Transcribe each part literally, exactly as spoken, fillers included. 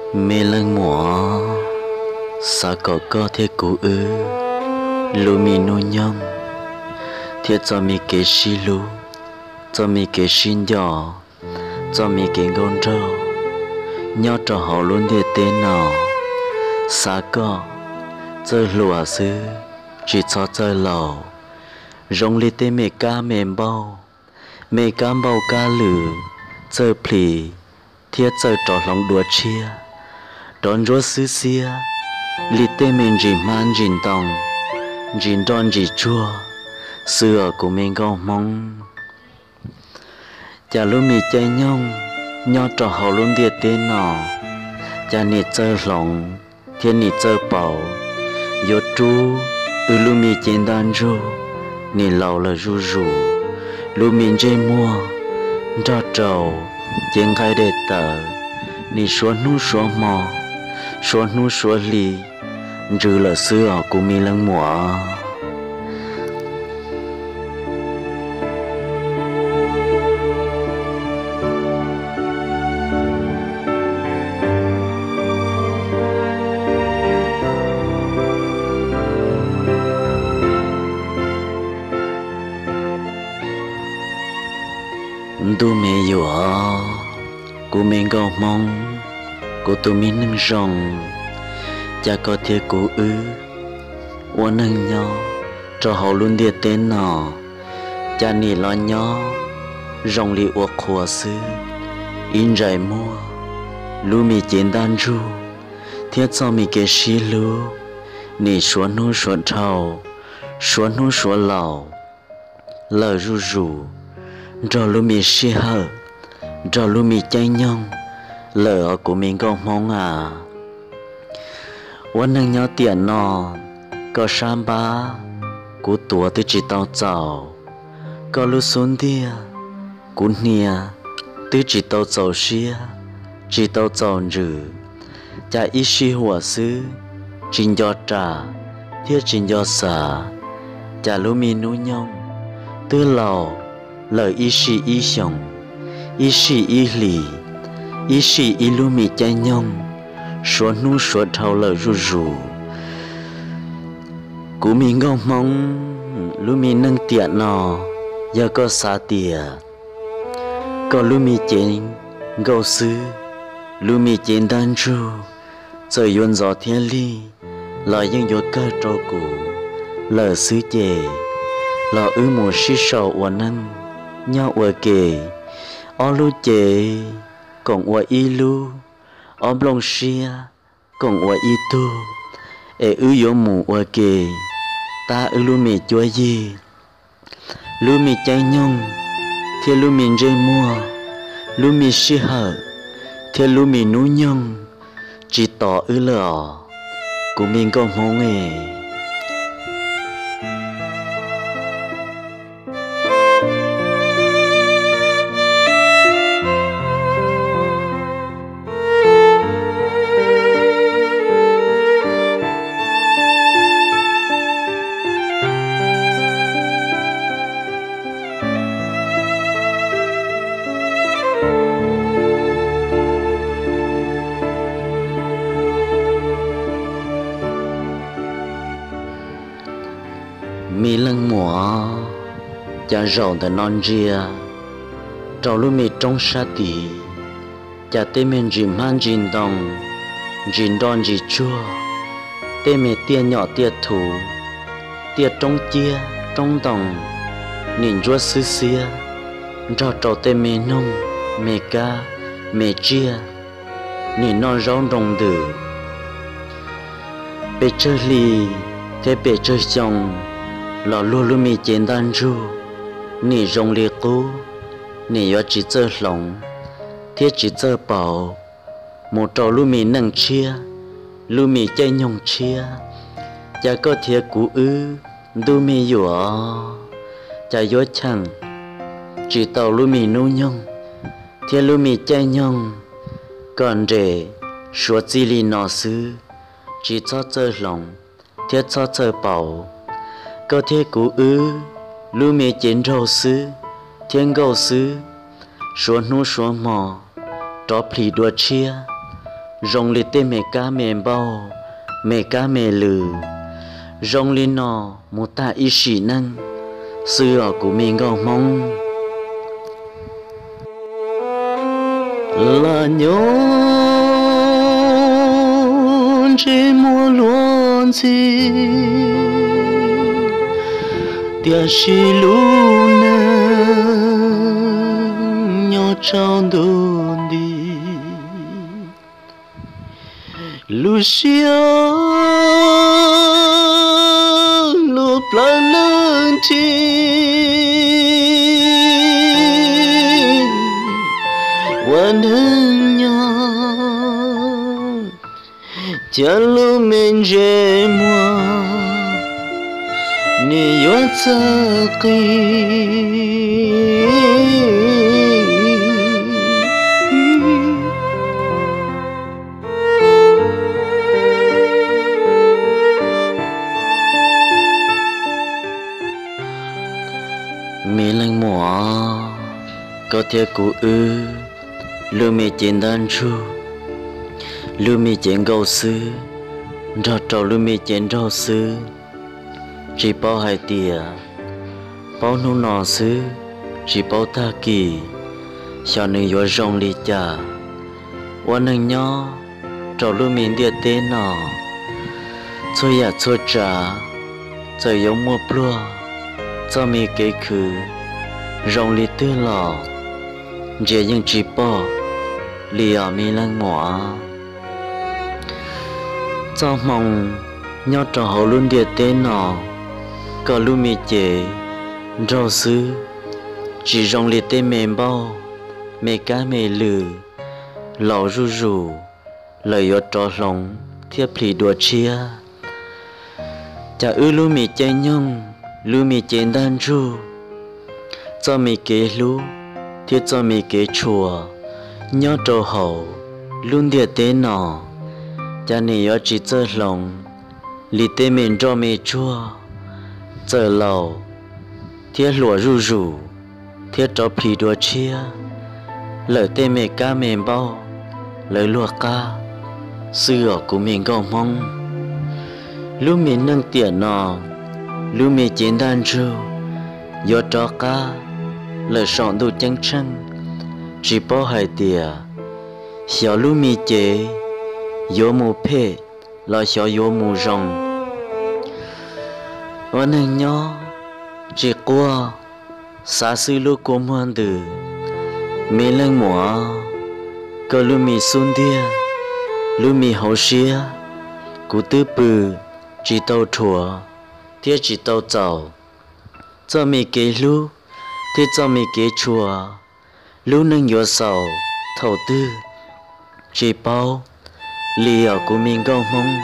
mê lăng mỏ sa có có thế cú ư lu mi nu nhông thiết cho mi kế xí lu cho mi kế xin nhỏ cho mi kế ngôn trâu nhớ cho họ luôn địa tên nào sa có chơi lùa sư chỉ cho chơi lầu rong li tê mê ca mềm bao mê cam bao ca lử chơi phì thiết chơi trò lòng đùa chia đón rốt xứ xia li tê mình chỉ man chỉ tòng chỉ đón chỉ chua xưa của mình có mong chả luôn mi chơi nhông nhớ trò hậu luôn địa tên nọ chả nị chơi lòng thiên nị chơi bảo yo chú ư lu mi trên đàn ru nị lầu là ru ru lu mi chơi mua cho trầu trên khai đệ tờ nị xuống nu xuống mò xuống nu xuống lì rư là xưa của mi lăng mùa tu mẹ dùa của mình có mong của tụi mình nâng rong cha có thể cố ư ua nâng nhau cho họ luôn địa tên nọ cha nì lo nhau rong li ua khua sư in rải mua lu mi trên đàn ru thiết cho mi kế xí lu nì xuống nu xuống trâu xuống nu xuống lầu lờ ru ru cho lu mi xí hở cho lu mi cháy nhông lỡ của mình có mong àวันนึงnhau tiền nọ có sam ba của tua từ chỉ tao giàu có lu xuống dia của nia từ chỉ tao giàu xia chỉ tao giàu rử cha ít xí hòa sư trình do trả thiết trình do xả cha lu mi nu nhông từ lầu lời ít xí ít xong ít xí ít lì ít xí ít lu mi cháy nhông số nu số thâu lờ ru ru cú mình ngông mong lu mi nâng tiện nọ giờ có xa tìa có lu mi trên gấu sư lu mi trên đàn ru trời yuan gió thiên ly lời dân yo cơ trâu cũ lờ sư chè lờ ư mùa xí sầu ua nâng nhau ua kề o lu chè còn ua y lu ôm lòng xia còn ua y tu ê ư yo mù ua kề ta ư lu mi chúa gì lu mi cháy nhông thiên lu mi rơi mua lu mi xí hở thiên lu mi nú nhông chỉ tỏ ư lỡ của mình có mong nghề mi lăng mùa cha rầu tại non ria trâu lu mi trong sa tì cha tê men chỉ man chín đồng chín đòn chỉ chua tê mẹ tia nhỏ tia thủ tia trong chia trong đồng nhìn chúa sư xia cho trâu tê mẹ nông mẹ ca mẹ chia nhìn non rau đồng tử bê chơi lì thế bê chơi chồng lò lu lu mi trên đàn ru nỉ rong li cú nỉ yo chỉ chơi lòng thiết chỉ chơi bảo một trò lu mi nâng chia lu mi chơi nhung chia cha có thiệt cú ư du mi dùa cha yo chẳng chỉ tàu lu mi nu nhung thiết lu mi chơi nhung còn rể số chi li nọ sư chỉ cho chơi lòng thiết cho chơi bảo có thể cú ư lu mi trên rau sư thiên gấu sư số nu số mò trò phì đua chia rong li tê mẹ cá mẹ bao mẹ cá mẹ lử rong li nọ một ta ý sĩ năng xưa của mình gò mong là nhốn trên mùa luôn gì tia xì lu nè nhỏ trong đồn đi Lucia lu plan lên tin quan hưng nhau cha lu mình dễ mua ni yo tsaki mi lăng mỏ có thể cụ ư lưu mi trên đàn chu lưu mi trên gấu sư rau trâu lưu mi trên rau sư chỉ bao hai tia bao nụ nọ sư chỉ bao ta kỳ cho nên yo rong li cha quan năng nhỏ trâu lưu mi địa tế nọ chơi ya chơi trà chơi giống mua plua cho mi kế khứ rong li tư lò dễ những chỉ bỏ li ở mi lăng mỏ cho mong nhớ trò hậu luôn địa tế nọ có lu mi chế rau sư chỉ rong li tế mềm bao mẹ cá mẹ lử lẩu ru rù lời yo trò lòng thiếp lì đùa chia chả ư lu mi chơi nhung lu mi trên đàn ru cho mi kế lu thiết cho mi kế chùa nhớ trâu hậu luôn địa tế nọ cha này yo chỉ chơi lòng li tế mình cho mi chua chơi lầu thiết lúa ru rù thiết cho phi đua chia lời tế mẹ cá mẹ bao lời lúa cá xưa của mình có mong lúc mình nâng tiền nọ lúc mình chiến đàn ru yo cho cá lời sọn đồ chân chân chỉ bao hai tia xéo lu mi chế yo mu phê lo xéo yo mu rongวันหนึ่งย่อchỉ qua xa xứ lu của muôn tử mi lăng mỏ cơ lu mi xuân tia lu mi hậu xía cú tư bự chỉ tàu thua tia chỉ tàu giàu cho mi kế lu thế cho mi kế chùa lu nâng yo sầu thầu tư chỉ bao lì ở của mình gông mong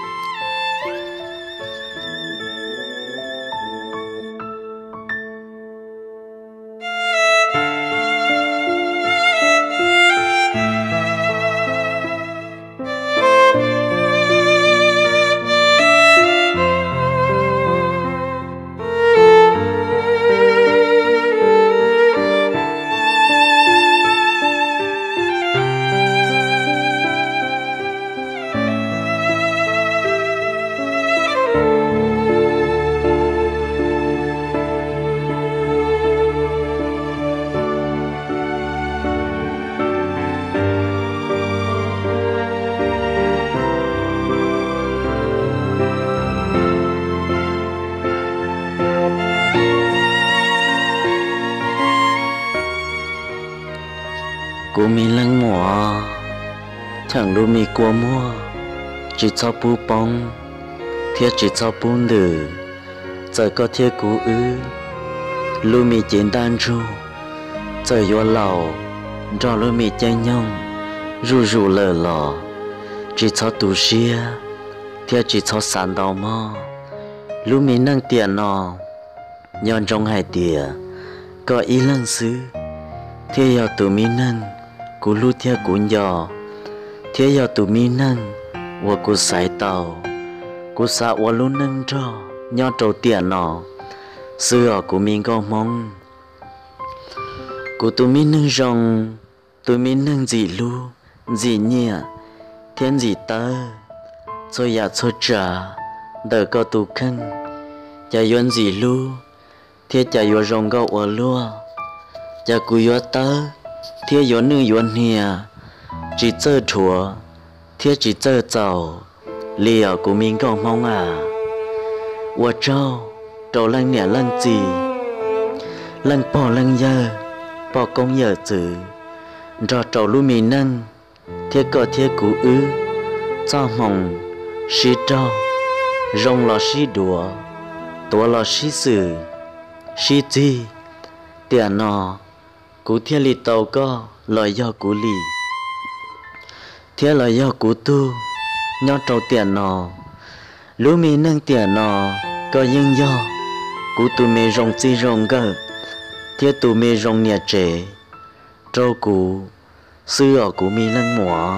cô mi lăng mỏ chẳng đôi mi qua mua chỉ cho bù bông thiết chỉ cho bù nữ giờ có thiết cú ư lu mi trên đàn ru giờ yo lầu cho lu mi chân nhông ru ru lờ lò chỉ cho tù xia thiết chỉ cho sàn đầu mò lu mi nâng tiền nọ nhon trong hai tiền có ý lăng xứ thiết yo tù mi nâng cú lu thiết cú nhỏ thiết yo tù mi nâng và cú sải tàu cú sa và lu nâng cho nhỏ trâu tiền nọ xưa của mình có mong cú tù mi nâng rong tù mi nâng gì lu gì nhẹ thiên gì tơ rồi ya cho trả đỡ có tu khăn cha yuan gì lu thiết cha yuan rong gạo ở lúa cha cú yuan tơ thiết yuan nữ yuan hìa chỉ chơi chùa thiết chỉ chơi giàu liều của mình còn mong à我trâu trâu lăng nẻ lăng gì lăng bỏ lăng giờ bỏ công giờ chữ cho trâu lưu mì nâng thiết cờ thiết cú ư cho mong xí trâu rong lò xí đùa tua lò xí sử xí chi tiền nọ cú thiết lì tàu có lời do cú lì thiết lời do cú tu nhau trâu tiền nọ lúa mì nâng tiền nọ có nhưng do cú tu mê rong chi rong gơ thiết tu mê rong nhà trẻ trâu cú sư ở cú mì lăng mỏ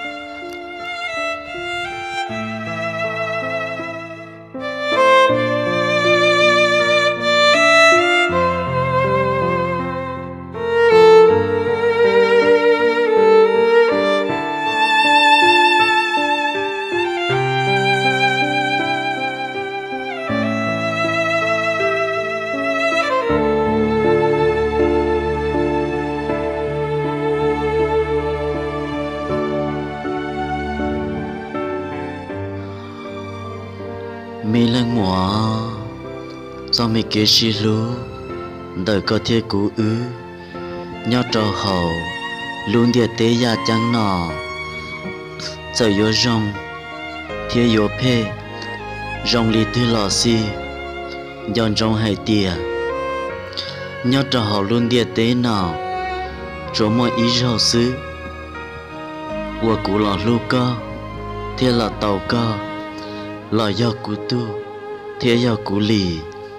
mi lăng mỏ do mi kế xí lú đời có thể cú ư nhớ trò hậu luôn địa tế ya trắng nọ giờ yo rong thiên yo phê rong li tư lò xi dọn rong hay tìa nhớ trò hậu luôn địa tế nọ chỗ mọi ý rau xứ của cú lò lu co thiên là tàu co là do cú tu thế do cú lì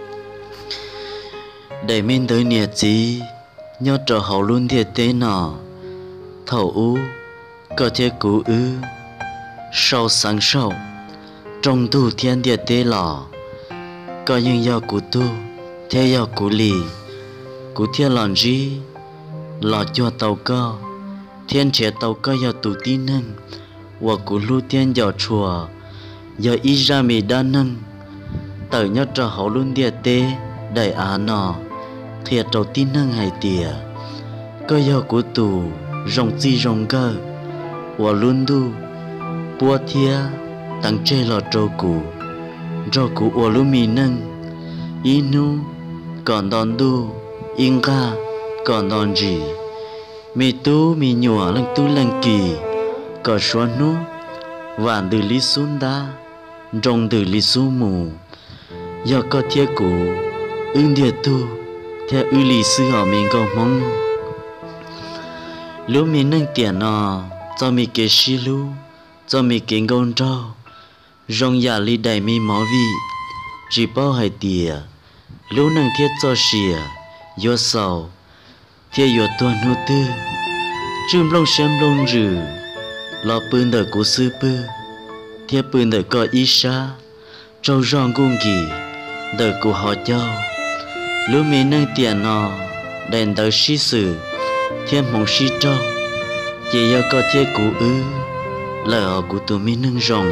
để mình tới nhiệt gì nhớ trở hậu luôn thiệt tế nọ thầu u có thể cú ư sau sáng sau trong tu thiên địa tế lò có những do cú tu thế do cú lì cú thiên làm gì lò cho tàu cơ thiên chế tàu cơ do tụ tin nâng và cú lưu thiên do chùa giờ ý ra mi đa nâng tự nhớ cho hậu luôn địa tê đầy á nọ thiệt đầu tin nâng hay tìa cơ giờ của tù rong chi rong cơ và luôn đu bua thia tăng chê lò trâu cụ trâu cụ và luôn mi nâng ý nu còn đòn đu yên ca còn đòn gì mi tu mi nhùa lăng tu lăng kỳ có xoan nu vạn từ lý xuân đa trong từ lý su mù do có thiết cụ ưng địa tu theo ư lý sư ở mình có mong lúc mình nâng tiền nọ cho mình kế xí lu cho mình kế ngôn trâu rong giả lý đại mi mó vị chỉ bao hai tìa lúc nâng thiết cho xìa do sầu thiết do tuần hô tư chùm lông xem lông rử lo bươn đời của sư bư thiết bươn đời có ý xa trâu rong cung kỳ đời của họ châu lúc mình nâng tiền nọ đèn đời sĩ sử thiên mong sĩ trâu chỉ do có thiết của ư lời họ của tụi mình nâng rồng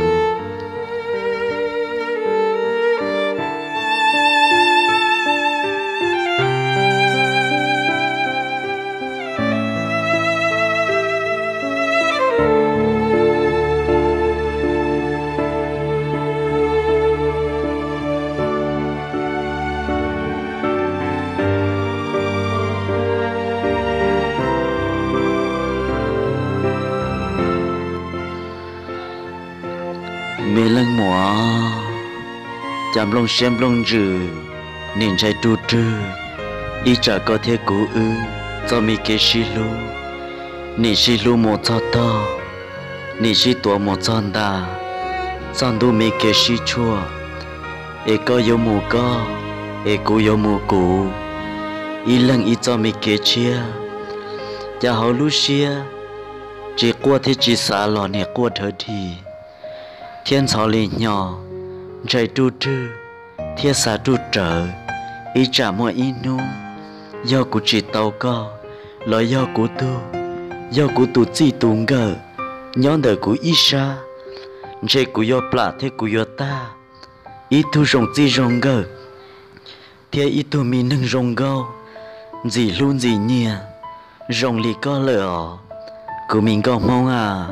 mê lăng mỏ chạm lông xem lông rử nên trái tu trư ý trả có thể cú ư cho mi kế xí lu nì xí lu một cho to nì xí tuổi một chọn đà chọn tu mi kế xí chua ê có yếu mù có ê cú yếu mù cú ý lăng ý cho mi kế chia chả hậu lu xia chỉ qua thế chỉ xả lò nè qua thở thì thiên sáu lì nhỏ trái tu trư thiên xa tu trở ý trả mọi ý nu do của chỉ tàu co lo do của tu do của tu chỉ tu ngờ nhón đời của Isa chế của yo plạ thế của yo ta ít thu rong chi rong gờ thế ít thu mi nâng rong gâu gì luôn gì nhia rong lì có lửa của mình có mong à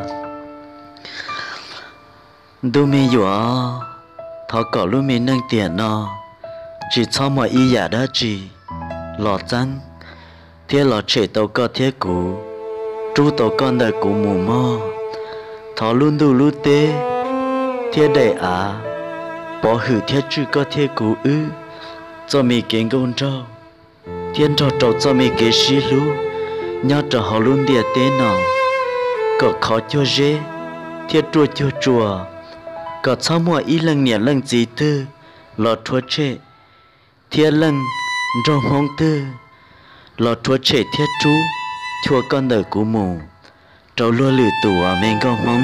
đôi mi dọa thọ cỏ luôn mi nâng tiền nó chỉ cho mọi ý giả đó chỉ lọ trắng thế lọ trẻ tàu có thế cũ chú tàu con đời của mù mò thọ luôn đủ luôn tê thế đầy à bỏ hử thế chứ có thế cũ ư cho mi kiến công trâu thiên trò trâu cho mi kế xí lú nhớ trò họ luôn địa tế nào có khó cho dễ thế chua cho chùa có cho mọi ý lần nhẹ lần gì tư lọ thua trẻ thế lần rong hong tư lọ thua trẻ thế chú thua con đời của mù trâu lúa lử tủa mình có mong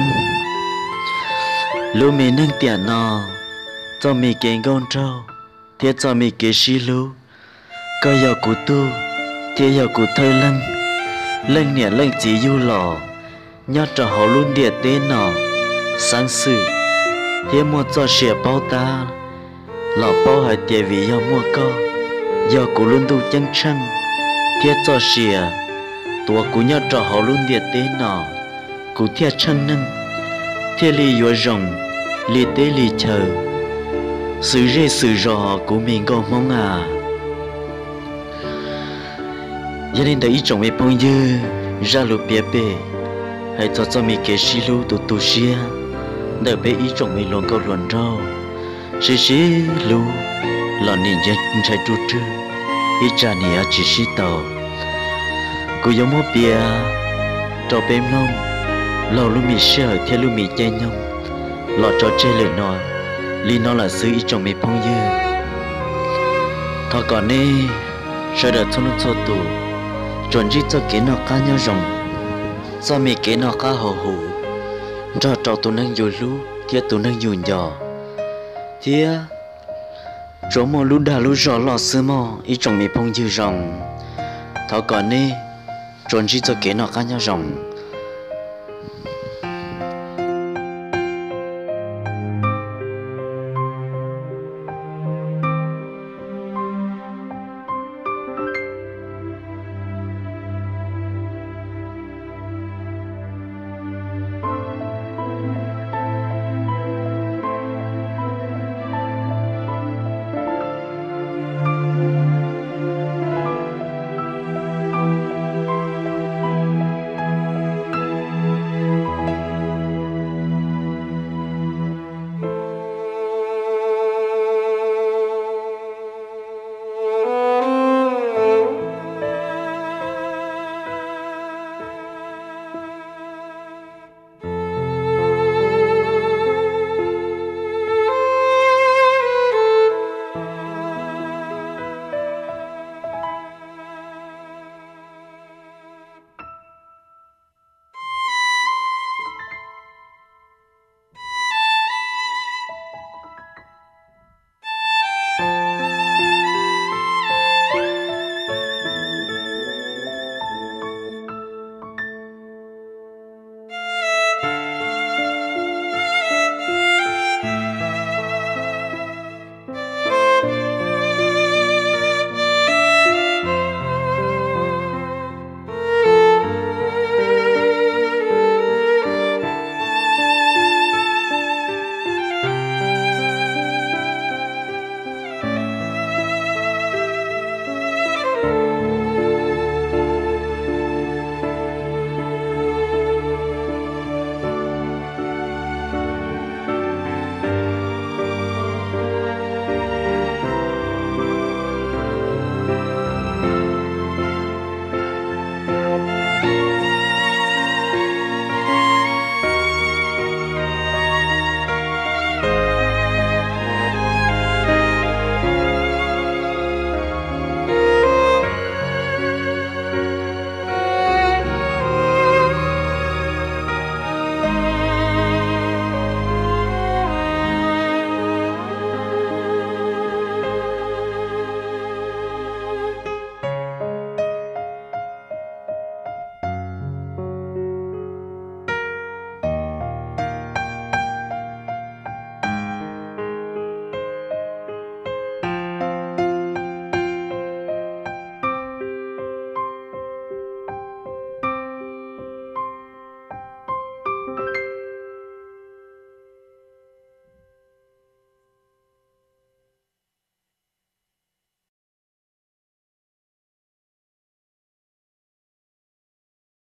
lú mình nâng tiền nọ cho mi kiến công trâu thế cho mi kế xí lú có giờ của tu thế giờ của thơ lân lân nhẹ lân chỉ du lò nhớ trò họ luôn địa tế nọ sáng sự thế mua cho xẻ bao ta lò bao hai tiền vì giờ mua co giờ của luôn tu chân chân thế cho xẻ tua của nhớ trò họ luôn địa tế nọ của thế chân nâng thế li vừa rồng li tế li chờ sự rê sự rò của mình có mong à gia đình đã ý chồng mẹ bông dư ra lụp bia bê hãy cho cho mình kế xí lưu tụ tụ xia đợi bé ý chồng mẹ luôn câu luận rau xí xí lưu lọ nhìn chân trái trụ trư ý cha nè chỉ xí tàu cô giống mua bia trò bém lông lò lưu mì sợ theo lưu mì chay nhông lọ trò chơi lời nói li nó là sự ý chồng mẹ bông dư thọ còn nè sợ đợt cho nó cho tù chuẩn chỉ cho cái nó cá nhau rồng do mi cái nó cá hồ hủ cho trò tụi nâng dù lú thiết tụi nâng dù nhỏ thiết chỗ mò lú đà lú rõ lọ sư mò ý chồng mi phong dư rồng thọ còn nè chuẩn chỉ cho cái nó cá nhau rồng